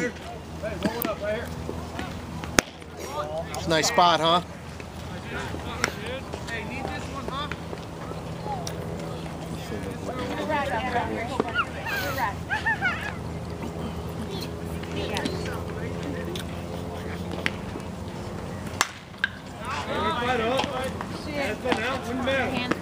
here. Hey, roll it up right here. It's a nice spot, huh? Hey, need this one, huh? Right up. That's been out. Win the